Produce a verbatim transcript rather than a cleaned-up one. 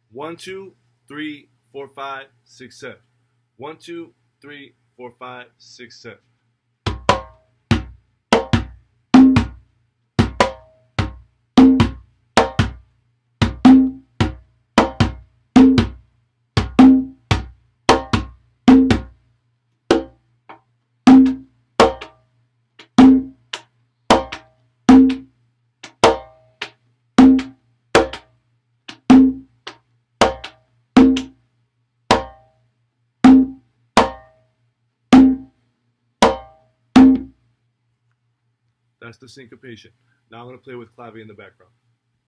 One, two, three, four, five, six, seven. One, two, three, four, five, six, seven. That's the syncopation. Now I'm going to play with clave in the background.